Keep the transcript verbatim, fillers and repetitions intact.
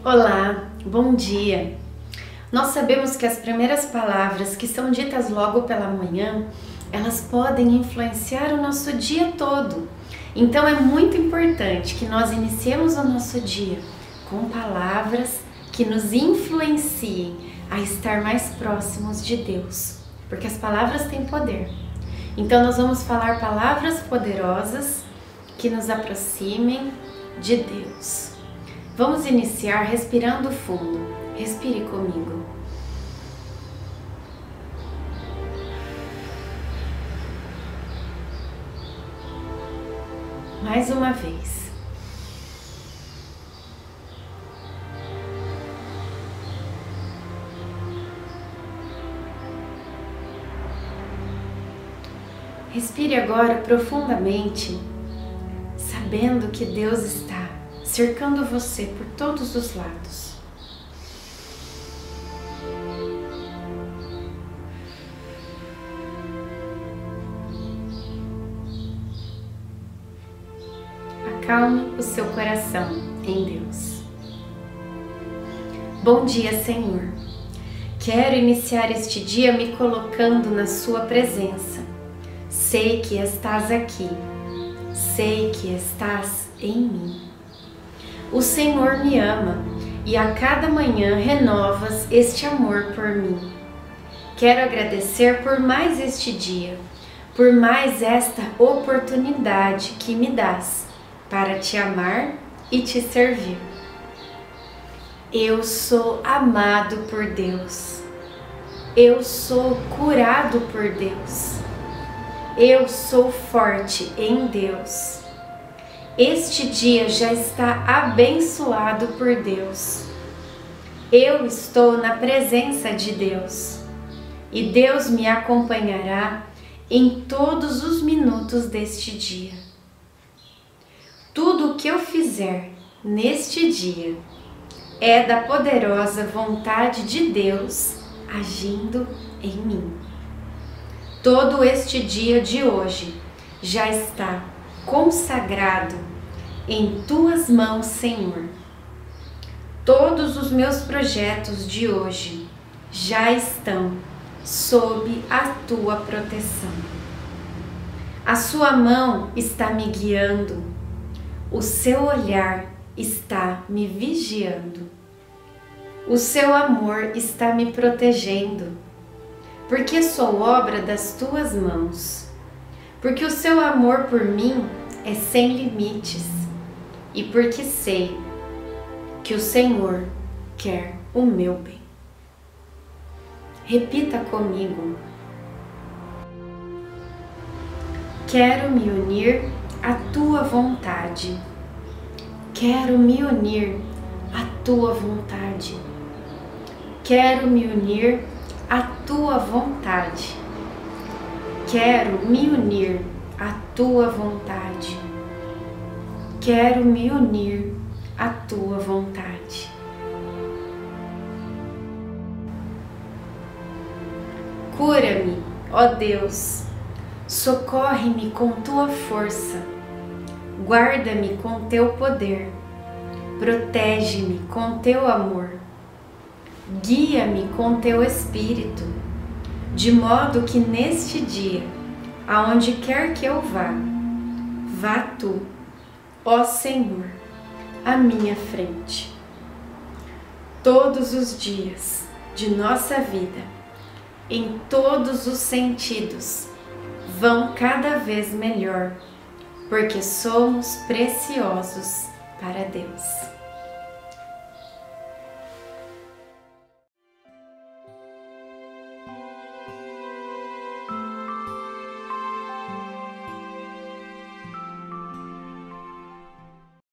Olá, bom dia! Nós sabemos que as primeiras palavras que são ditas logo pela manhã, elas podem influenciar o nosso dia todo. Então é muito importante que nós iniciemos o nosso dia com palavras que nos influenciem a estar mais próximos de Deus, porque as palavras têm poder. Então nós vamos falar palavras poderosas que nos aproximem de Deus. Vamos iniciar respirando fundo. Respire comigo. Mais uma vez. Respire agora profundamente, sabendo que Deus está cercando você por todos os lados. Acalme o seu coração em Deus. Bom dia, Senhor. Quero iniciar este dia me colocando na sua presença. Sei que estás aqui. Sei que estás em mim. O Senhor me ama e a cada manhã renovas este amor por mim. Quero agradecer por mais este dia, por mais esta oportunidade que me dás para te amar e te servir. Eu sou amado por Deus. Eu sou curado por Deus. Eu sou forte em Deus. Este dia já está abençoado por Deus. Eu estou na presença de Deus e Deus me acompanhará em todos os minutos deste dia. Tudo o que eu fizer neste dia é da poderosa vontade de Deus agindo em mim. Todo este dia de hoje já está consagrado em tuas mãos, Senhor. Todos os meus projetos de hoje já estão sob a tua proteção. A sua mão está me guiando, o seu olhar está me vigiando, o seu amor está me protegendo, porque sou obra das tuas mãos. Porque o seu amor por mim é sem limites e porque sei que o Senhor quer o meu bem. Repita comigo. Quero me unir à tua vontade. Quero me unir à tua vontade. Quero me unir à tua vontade. Quero me unir à tua vontade. Quero me unir à tua vontade. Cura-me, ó Deus, socorre-me com tua força, guarda-me com teu poder, protege-me com teu amor, guia-me com teu espírito, de modo que neste dia, aonde quer que eu vá, vá tu, ó Senhor, à minha frente. Todos os dias de nossa vida, em todos os sentidos, vão cada vez melhor, porque somos preciosos para Deus.